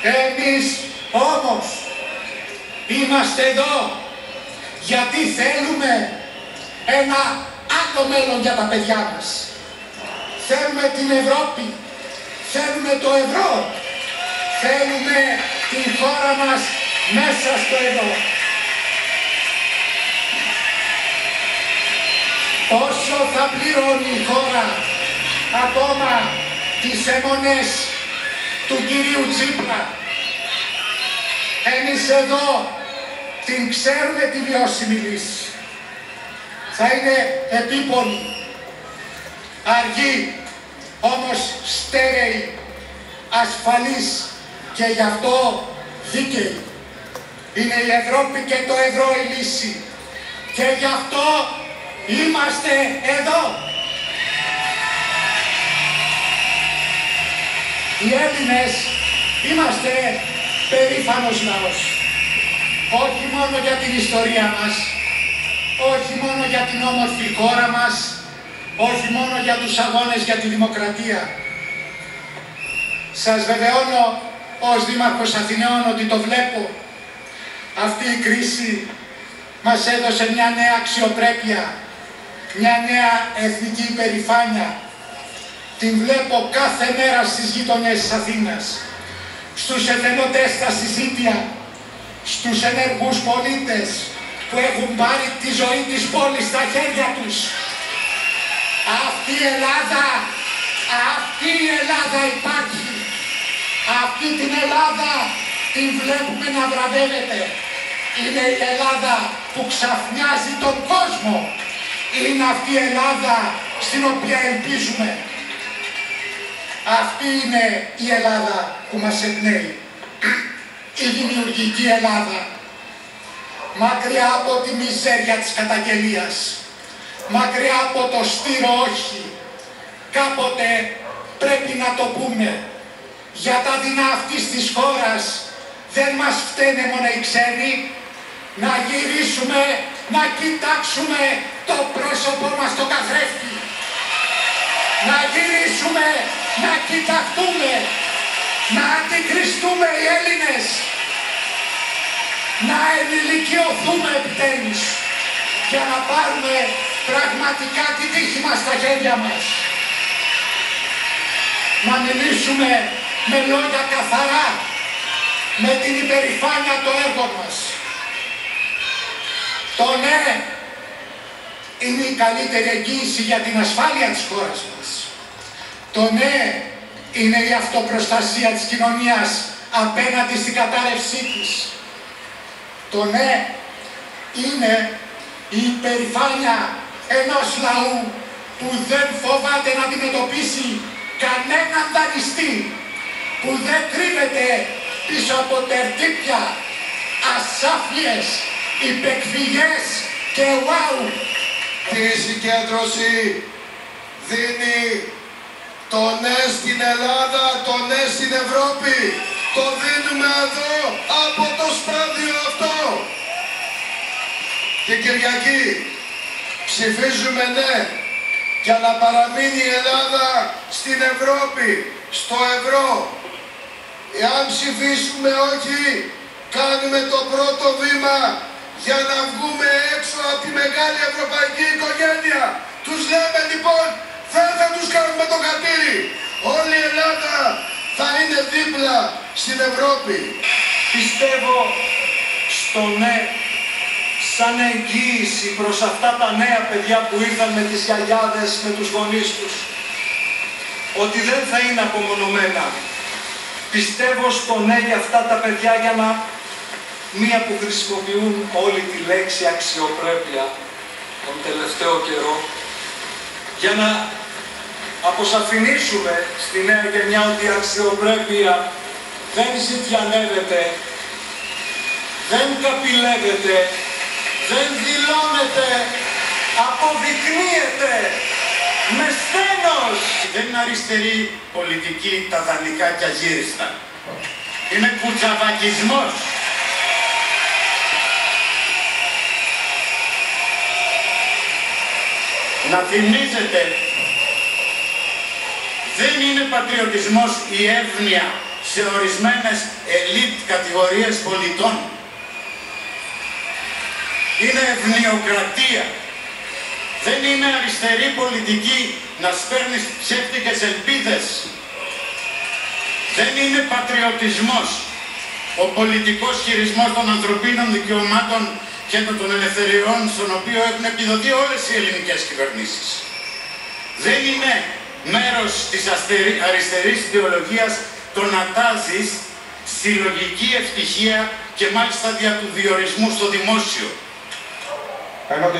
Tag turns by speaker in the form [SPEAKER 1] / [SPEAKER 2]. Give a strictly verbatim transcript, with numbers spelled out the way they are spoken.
[SPEAKER 1] Εμείς όμως είμαστε εδώ γιατί θέλουμε ένα άλλο μέλλον για τα παιδιά μας. Θέλουμε την Ευρώπη, θέλουμε το ευρώ, θέλουμε την χώρα μας μέσα στο ευρώ. Όσο θα πληρώνει η χώρα ακόμα τις αιμονές του κυρίου Τσίπρα, εμείς εδώ την ξέρουμε τη βιώσιμη λύση. Θα είναι επίπονη, αργή, όμως στέρεη, ασφαλής και γι' αυτό δίκαιη. Είναι η Ευρώπη και το ευρώ η λύση και γι' αυτό είμαστε εδώ. Οι Έλληνες είμαστε περήφανος λαός. Όχι μόνο για την ιστορία μας, όχι μόνο για την όμορφη χώρα μας, όχι μόνο για τους αγώνες για τη δημοκρατία. Σας βεβαιώνω ως Δήμαρχος Αθηναίων ότι το βλέπω. Αυτή η κρίση μας έδωσε μια νέα αξιοπρέπεια, μια νέα εθνική υπερηφάνεια. Την βλέπω κάθε μέρα στις γειτονιές της Αθήνας, στους εθελοντές στα συζήτια, στους ενεργούς πολίτες που έχουν πάρει τη ζωή της πόλης στα χέρια τους. Αυτή η Ελλάδα, αυτή η Ελλάδα υπάρχει. Αυτή την Ελλάδα την βλέπουμε να βραβεύεται. Είναι η Ελλάδα που ξαφνιάζει τον κόσμο. Είναι αυτή η Ελλάδα στην οποία ελπίζουμε. Αυτή είναι η Ελλάδα που μας εμπνέει. Η δημιουργική Ελλάδα. Μακριά από τη μιζέρια της καταγγελίας. Μακριά από το στήρο όχι. Κάποτε πρέπει να το πούμε. Για τα δεινά αυτής της χώρας δεν μας φταίνε μόνο οι ξένοι. Να γυρίσουμε, να κοιτάξουμε το πρόσωπό μας στο καθρέφτη. Να γυρίσουμε, να κοιταχτούμε, να αντικριστούμε οι Έλληνες. Να ενηλικιωθούμε επιτέλους για να πάρουμε πραγματικά τη τύχη μας στα χέρια μας. Να μιλήσουμε με λόγια καθαρά, με την υπερηφάνεια το έργο μας. Το ναι είναι η καλύτερη εγγύηση για την ασφάλεια της χώρας μας. Το ναι είναι η αυτοπροστασία της κοινωνίας απέναντι στην κατάρρευσή της. Το ναι είναι η υπερηφάνεια ενός λαού που δεν φοβάται να αντιμετωπίσει κανέναν δανειστή, που δεν κρύβεται πίσω από τερτύπια, ασάφειες, υπεκφυγές και wow.
[SPEAKER 2] Η συγκέντρωση δίνει το ναι στην Ελλάδα, το ναι στην Ευρώπη. Το δίνουμε εδώ από το στάδιο αυτό. Την Κυριακή ψηφίζουμε ναι για να παραμείνει η Ελλάδα στην Ευρώπη, στο ευρώ. Εάν ψηφίσουμε όχι, κάνουμε το πρώτο βήμα για να βγούμε έξω από τη μεγάλη ευρωπαϊκή οικογένεια. Τους λέμε λοιπόν, δεν θα τους κάνουμε το κατήρι. Όλη η Ελλάδα θα είναι δίπλα στην Ευρώπη.
[SPEAKER 3] Πιστεύω στο ναι σαν εγγύηση προς αυτά τα νέα παιδιά που ήρθαν με τις γιαγιάδες, με τους γονείς τους, ότι δεν θα είναι απομονωμένα. Πιστεύω στο ναι για αυτά τα παιδιά, για να μία που χρησιμοποιούν όλη τη λέξη αξιοπρέπεια τον τελευταίο καιρό, για να αποσαφηνίσουμε στη νέα γενιά ότι η αξιοπρέπεια δεν ζητιανεύεται, δεν καπηλεύεται, δεν δηλώνεται, αποδεικνύεται με σθένος.
[SPEAKER 4] Δεν είναι αριστερή πολιτική τα δανεικά και αγύριστα. Είναι κουτσαβακισμός. Να θυμίζετε, δεν είναι πατριωτισμός η εύνοια σε ορισμένες ελίτ κατηγορίες πολιτών. Είναι ευνοιοκρατία. Δεν είναι αριστερή πολιτική να σπέρνεις ψεύτικες ελπίδες. Δεν είναι πατριωτισμός ο πολιτικός χειρισμός των ανθρωπίνων δικαιωμάτων και των ελευθεριών, στον οποίο έχουν επιδοθεί όλες οι ελληνικές κυβερνήσεις. Δεν είναι μέρος της αριστερής ιδεολογίας το να τάζεις συλλογική ευτυχία και μάλιστα δια του διορισμού στο δημόσιο.